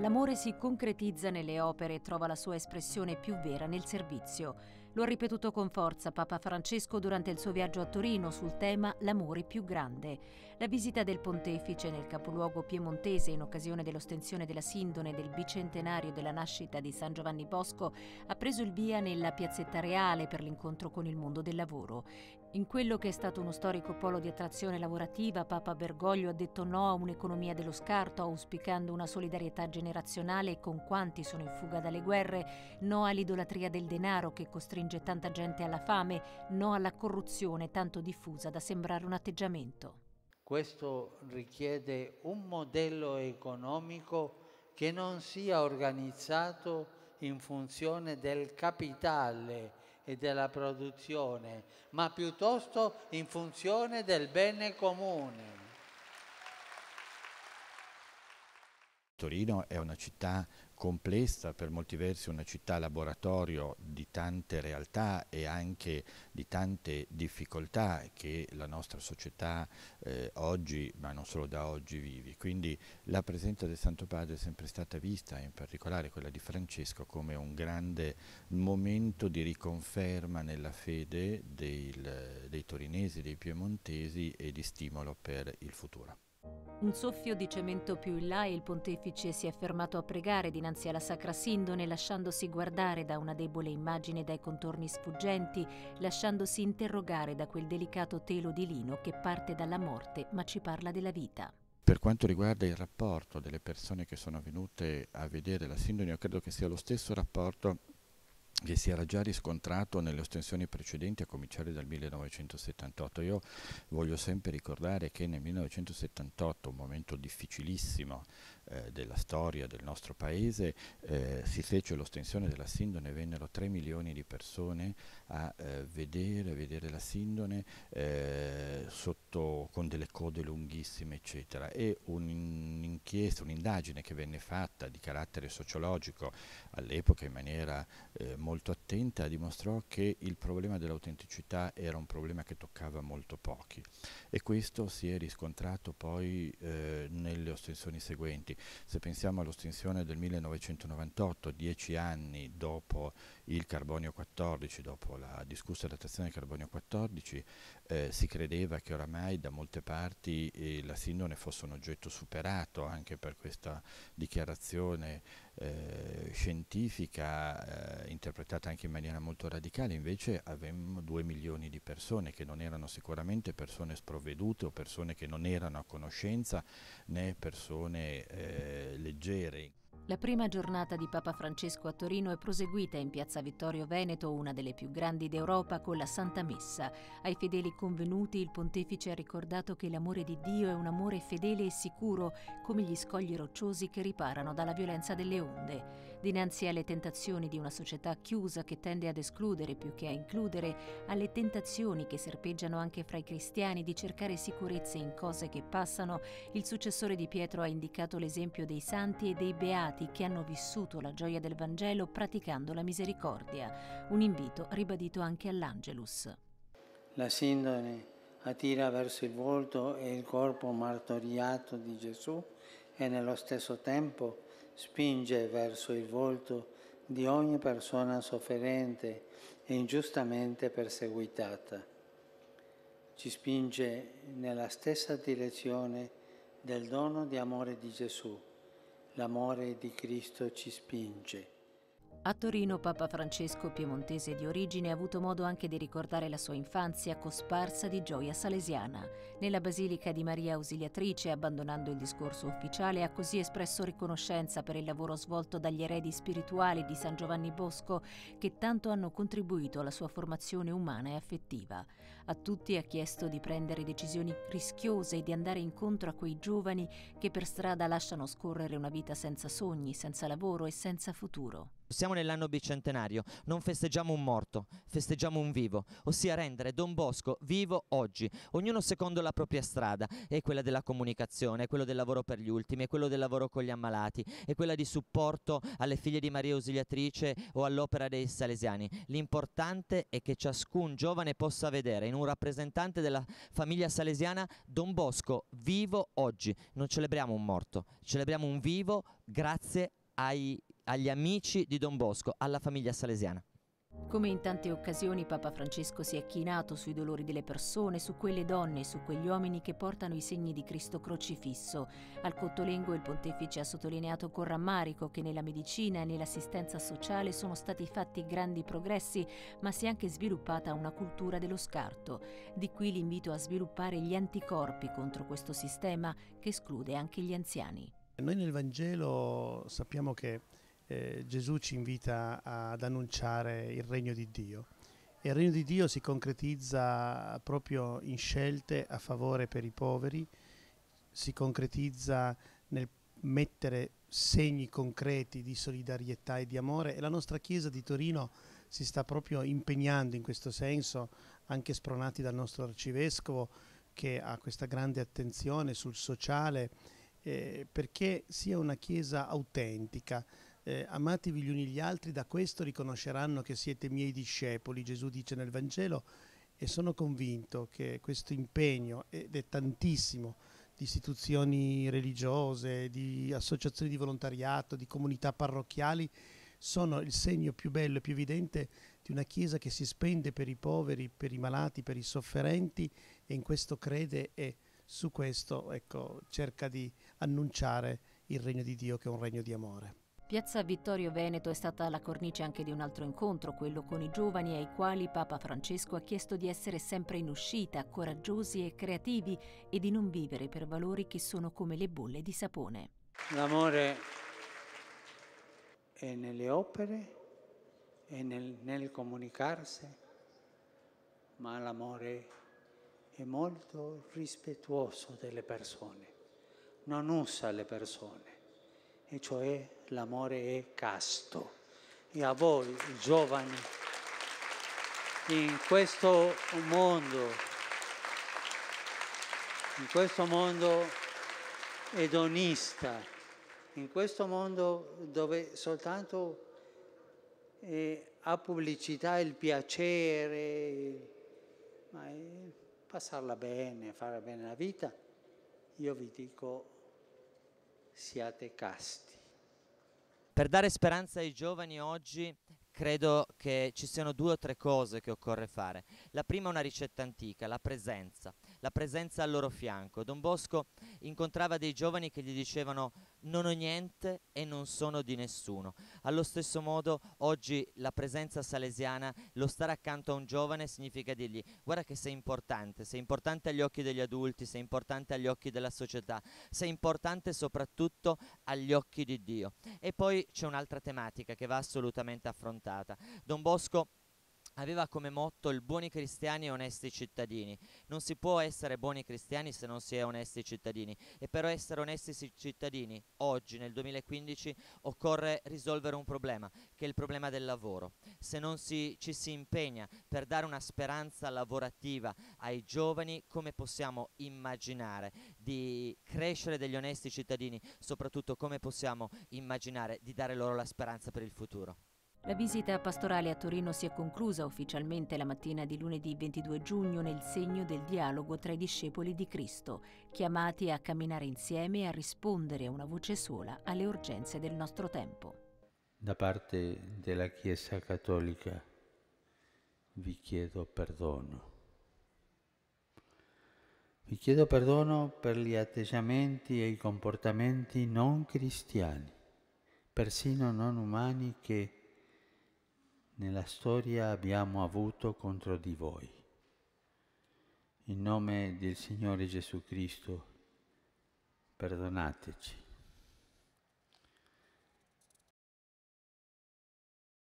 L'amore si concretizza nelle opere e trova la sua espressione più vera nel servizio. Lo ha ripetuto con forza Papa Francesco durante il suo viaggio a Torino sul tema L'amore più grande. La visita del pontefice nel capoluogo piemontese in occasione dell'ostensione della sindone del bicentenario della nascita di San Giovanni Bosco ha preso il via nella Piazzetta Reale per l'incontro con il mondo del lavoro. In quello che è stato uno storico polo di attrazione lavorativa, Papa Bergoglio ha detto no a un'economia dello scarto, auspicando una solidarietà generazionale con quanti sono in fuga dalle guerre, no all'idolatria del denaro che costringe tanta gente alla fame, no alla corruzione tanto diffusa da sembrare un atteggiamento. Questo richiede un modello economico che non sia organizzato in funzione del capitale e della produzione, ma piuttosto in funzione del bene comune. Torino è una città complessa, per molti versi una città laboratorio di tante realtà e anche di tante difficoltà che la nostra società oggi, ma non solo da oggi, vive. Quindi la presenza del Santo Padre è sempre stata vista, in particolare quella di Francesco, come un grande momento di riconferma nella fede dei torinesi, dei piemontesi e di stimolo per il futuro. Un soffio di cemento più in là e il pontefice si è fermato a pregare dinanzi alla Sacra Sindone, lasciandosi guardare da una debole immagine dai contorni sfuggenti, lasciandosi interrogare da quel delicato telo di lino che parte dalla morte ma ci parla della vita. Per quanto riguarda il rapporto delle persone che sono venute a vedere la Sindone, io credo che sia lo stesso rapporto che si era già riscontrato nelle ostensioni precedenti, a cominciare dal 1978. Io voglio sempre ricordare che nel 1978, un momento difficilissimo della storia del nostro paese, si fece l'ostensione della Sindone, vennero 3 milioni di persone a vedere la Sindone con delle code lunghissime, eccetera, e un'inchiesta, un'indagine che venne fatta di carattere sociologico all'epoca in maniera molto attenta, dimostrò che il problema dell'autenticità era un problema che toccava molto pochi, e questo si è riscontrato poi nelle ostensioni seguenti. Se pensiamo all'ostensione del 1998, 10 anni dopo il carbonio 14, dopo la discussa datazione del carbonio 14, si credeva che oramai da molte parti la Sindone fosse un oggetto superato anche per questa dichiarazione scientifica interpretata anche in maniera molto radicale. Invece avevamo 2 milioni di persone che non erano sicuramente persone sprovvedute o persone che non erano a conoscenza, né persone leggere. La prima giornata di Papa Francesco a Torino è proseguita in Piazza Vittorio Veneto, una delle più grandi d'Europa, con la Santa Messa. Ai fedeli convenuti il pontefice ha ricordato che l'amore di Dio è un amore fedele e sicuro, come gli scogli rocciosi che riparano dalla violenza delle onde. Dinanzi alle tentazioni di una società chiusa che tende ad escludere più che a includere, alle tentazioni che serpeggiano anche fra i cristiani di cercare sicurezze in cose che passano, il successore di Pietro ha indicato l'esempio dei santi e dei beati che hanno vissuto la gioia del Vangelo praticando la misericordia, un invito ribadito anche all'Angelus. La Sindone attira verso il volto e il corpo martoriato di Gesù e nello stesso tempo spinge verso il volto di ogni persona sofferente e ingiustamente perseguitata. Ci spinge nella stessa direzione del dono di amore di Gesù. L'amore di Cristo ci spinge. A Torino Papa Francesco, piemontese di origine, ha avuto modo anche di ricordare la sua infanzia cosparsa di gioia salesiana. Nella Basilica di Maria Ausiliatrice, abbandonando il discorso ufficiale, ha così espresso riconoscenza per il lavoro svolto dagli eredi spirituali di San Giovanni Bosco, che tanto hanno contribuito alla sua formazione umana e affettiva. A tutti ha chiesto di prendere decisioni rischiose e di andare incontro a quei giovani che per strada lasciano scorrere una vita senza sogni, senza lavoro e senza futuro. Siamo nell'anno bicentenario, non festeggiamo un morto, festeggiamo un vivo, ossia rendere Don Bosco vivo oggi, ognuno secondo la propria strada, è quella della comunicazione, è quello del lavoro per gli ultimi, è quello del lavoro con gli ammalati, è quella di supporto alle figlie di Maria Ausiliatrice o all'opera dei Salesiani. L'importante è che ciascun giovane possa vedere in un rappresentante della famiglia salesiana Don Bosco vivo oggi. Non celebriamo un morto, celebriamo un vivo grazie agli amici di Don Bosco, alla famiglia salesiana. Come in tante occasioni, Papa Francesco si è chinato sui dolori delle persone, su quelle donne e su quegli uomini che portano i segni di Cristo crocifisso. Al Cottolengo il pontefice ha sottolineato con rammarico che nella medicina e nell'assistenza sociale sono stati fatti grandi progressi, ma si è anche sviluppata una cultura dello scarto. Di qui l'invito a sviluppare gli anticorpi contro questo sistema che esclude anche gli anziani. Noi nel Vangelo sappiamo che Gesù ci invita ad annunciare il regno di Dio, e il regno di Dio si concretizza proprio in scelte a favore per i poveri, si concretizza nel mettere segni concreti di solidarietà e di amore, e la nostra Chiesa di Torino si sta proprio impegnando in questo senso, anche spronati dal nostro Arcivescovo che ha questa grande attenzione sul sociale, perché sia una Chiesa autentica. Amatevi gli uni gli altri, da questo riconosceranno che siete miei discepoli, Gesù dice nel Vangelo, e sono convinto che questo impegno, ed è tantissimo, di istituzioni religiose, di associazioni di volontariato, di comunità parrocchiali, sono il segno più bello e più evidente di una Chiesa che si spende per i poveri, per i malati, per i sofferenti, e in questo crede, e su questo cerca di annunciare il regno di Dio, che è un regno di amore. Piazza Vittorio Veneto è stata la cornice anche di un altro incontro, quello con i giovani, ai quali Papa Francesco ha chiesto di essere sempre in uscita, coraggiosi e creativi, e di non vivere per valori che sono come le bolle di sapone. L'amore è nelle opere, è nel comunicarsi, ma l'amore è molto rispettoso delle persone, non usa le persone, e cioè l'amore è casto. E a voi, giovani, in questo mondo edonista, in questo mondo dove soltanto ha pubblicità il piacere, ma passarla bene, fare bene la vita, io vi dico, siate casti. Per dare speranza ai giovani oggi credo che ci siano 2 o 3 cose che occorre fare. La prima è una ricetta antica, la presenza al loro fianco. Don Bosco incontrava dei giovani che gli dicevano: non ho niente e non sono di nessuno. Allo stesso modo oggi la presenza salesiana, lo stare accanto a un giovane, significa dirgli: guarda che sei importante agli occhi degli adulti, sei importante agli occhi della società, sei importante soprattutto agli occhi di Dio. E poi c'è un'altra tematica che va assolutamente affrontata. Don Bosco aveva come motto il buoni cristiani e onesti cittadini. Non si può essere buoni cristiani se non si è onesti cittadini, e per essere onesti cittadini oggi nel 2015 occorre risolvere un problema, che è il problema del lavoro. Se non ci si impegna per dare una speranza lavorativa ai giovani, come possiamo immaginare di crescere degli onesti cittadini? Soprattutto, come possiamo immaginare di dare loro la speranza per il futuro? La visita pastorale a Torino si è conclusa ufficialmente la mattina di lunedì 22 giugno nel segno del dialogo tra i discepoli di Cristo, chiamati a camminare insieme e a rispondere a una voce sola alle urgenze del nostro tempo. Da parte della Chiesa Cattolica vi chiedo perdono. Vi chiedo perdono per gli atteggiamenti e i comportamenti non cristiani, persino non umani, che nella storia abbiamo avuto contro di voi. In nome del Signore Gesù Cristo, perdonateci.